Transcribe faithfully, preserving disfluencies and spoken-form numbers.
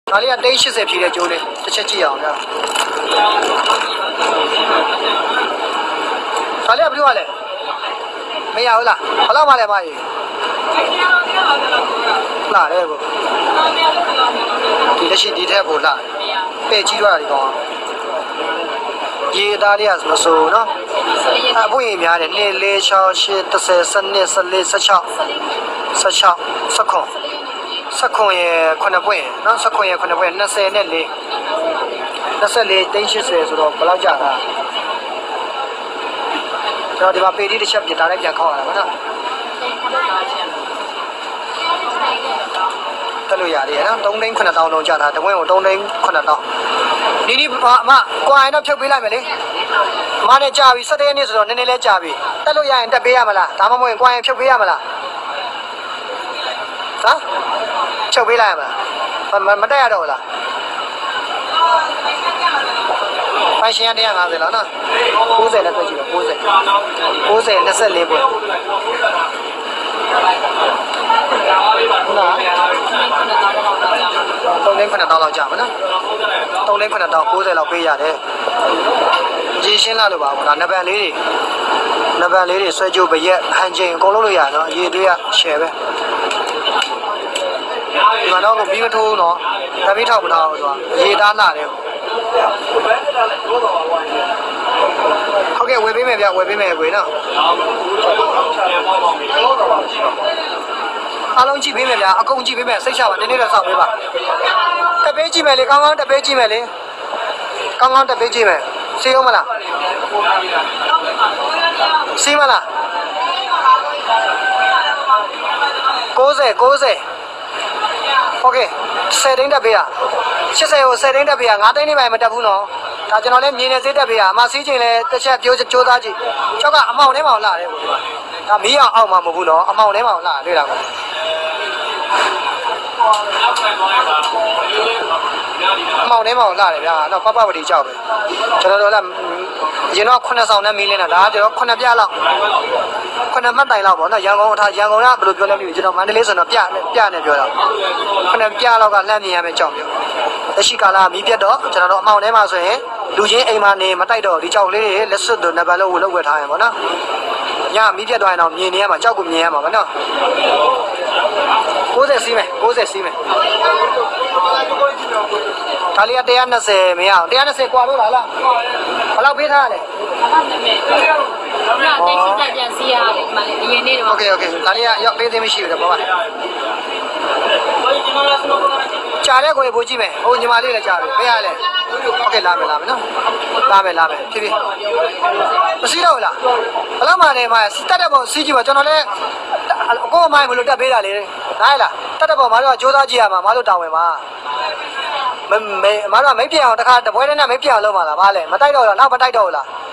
ဒါလေးကတိတ်ရှစ်ဆယ်ဖြည့်တဲ့ကျိုးလေးတစ်ချက်ကြည့်အောင်ဗျာဒါလေးကဘယ်လိုလဲမရဘူးလားဘယ်လောက်မှလဲမကြီးလာတယ်ကိုဒီလက်ရှိဒီထက်ပိုလာပဲ့ကြီးသွားတာဒီကောင်ရေသားလေးကမဆိုးနော်အပွင့်ရင်များတယ်နှစ်လေးချောင်းရှစ်တစ်ဆယ်စနစ်ဆလေးဆချောင်းဆချောင်းစခွန်စခွန်ရဲ့ခုနှစ်ပွင့်နော်စခွန်ရဲ့ခုနှစ်ပွင့်နှစ်ဆယ်နဲ့လေးနှစ်ဆယ်လေးတိတ်ရှစ်ဆယ်ဆိုတော့ဘယ်လောက်ကြာတာကျွန်တော်ဒီမှာပေတီတစ်ချက်ပြင်တာလည်းပြန်ခောက်ရတာပါနော်တက်လို့ရတယ်နော်သုံးသိန်းခုနှစ်တောင်းလုံးကြာတာတဝင်းကိုသုံးသိန်းခုနှစ်တောင်းဒီဒီအမကွာရင်တော့ဖြုတ်ပေးလိုက်မယ်လေအမနဲ့ကြာပြီ၁၇ရက်နေ့ဆိုတော့နည်းနည်းလေးကြာပြီတက်လို့ရရင်တက်ပေးရမလားဒါမှမဟုတ်ရင်ကွာရင်ဖြုတ်ပေးရမလားဟမ်ဖြုတ်ပေးလိုက်ရမလားမတက်ရတော့ဘူးလားပိုင်ရှင်ကone fiftyလောက်နော်ninetyနဲ့တွေ့ကြည့်တော့ninety ninety twenty-fourပွဲဟုတ်လားသုံးသိန်းခုနှစ်တောင်းလောက်ကြာမှာနော်သုံးသိန်းခုနှစ်တောင်းninetyလောက်ပေးရတယ်ရေရှင်းလာလို့ပါဘောလားနဗန်လေးတွေနဗန်လေးတွေဆွဲကြိုးပရက်ဟန်ချိန်အကုန်လုံးလို့ရနော်ရေတွေးရရှယ်ပဲဒီမှာတော့ဘီမထိုးနော်တပိထောက်မထားဘူးဆိုတာရေသားလာတယ်ဟုတ်ကဲ့ဝယ်ပေးမယ်ဗျဝယ်ပေးမယ်ကွေနော်အားလုံးကြည့်ပေးမယ်ဗျအကုန်ကြည့်ပေးမယ်စိတ်ချပါနည်းနည်းတော့စောင့်ပေးပါတပေးကြည့်မယ်လေကောင်းကောင်းတပေးကြည့်မယ်လေကောင်းကောင်းတပေးကြည့်မယ်စီးအောင်မလားစီးမလားninety ninetyဟုတ်ကဲ့tenသိန်းတက်ပေးရeightyကိုtenသိန်းတက်ပေးရfiveသိန်းနေပါမတက်ဘူးနော်ဒါကျွန်တော်လည်းမြင်နေစေးတက်ပေးရအမစီးချိန်လည်းတစ်ချက်ပြောကြိုးစားကြည့်ကျောက်ကအမောင်ထဲမှာလာတယ်ကိုဒီမှာဒါမီးအောင်အောက်မှာမဟုတ်ဘူးနော်အမောင်ထဲမှာလာတွေ့တာကောအမောင်ထဲမှာလာတယ်ဗျာတော့ပပဝတီကြောက်ပဲကျွန်တော်တို့လည်းရင်တော့9ဆောင်နဲ့မီးလင်းတာဒါကကျွန်တော်9ပြလောက်9မှတ်တိုင်လောက်ပေါ့နော်ရန်ကုန်ထားရန်ကုန်ကဘယ်လိုပြောလဲမသိဘူးကျွန်တော်မန္တလေးဆိုတော့ပြပြနဲ့ပြောတာ9ပြလောက်ကလှမ်းမြင်ရမယ်ကြောက်ပြောလက်ရှိကာလမီးပြတ်တော့ကျွန်တော်တို့အမောင်ထဲမှာဆိုရင်လူချင်းအိမ်မှာနေမတိုက်တော့ဒီကြောက်လေးတွေလက်စွပ်တို့နံပါတ်လုံးကိုလောက်ဝယ်ထားရင်ပေါ့နော်ညမီးပြတ်သွားရင်တော့မြင်နေရမှာကြောက်ကိုမြင်ရမှာပေါ့နော်ninetyစီးမယ်ninetyစီးမယ်ဒါလေးကone twentyမရအောင်one twentyกว่าလို့လားလားဘယ်လောက်ပေးထားရလဲဟုတ်တိတ်စစ်ပြန်စီးရတယ်ဒီမှာလေအရင်နေ့တော့โอเคโอเคဒါလေးကရောက်ပေးသေးမရှိဘူးတော့ပေါ့ပါကြားတဲ့ကိုပို့ကြည့်မယ်ဟိုညီမလေးလည်းကြားပြီပေးရလဲโอเคလာမယ်လာမယ်နော်လာမယ်လာမယ်ဖြည်းဖြည်းမစီးတော့ဘူးလားဘယ်လောက်မှနေမှာတက်တဲ့ပုံစီးကြည့်ပါကျွန်တော်လည်းအကိုအမိုင်းမလို့တက်ပေးတာလေနားရလားတက်တဲ့ပုံမတို့ကစူးစမ်းကြည့်ရမှာမတို့တောင်းဝင်ပါမမေမတို့ကမိတ်ပြအောင်တခါတပွဲနဲ့မိတ်ပြအောင်လုပ်ပါလားဗာလဲမတိုက်တော့တော့နောက်မတိုက်တော့ဘူးလား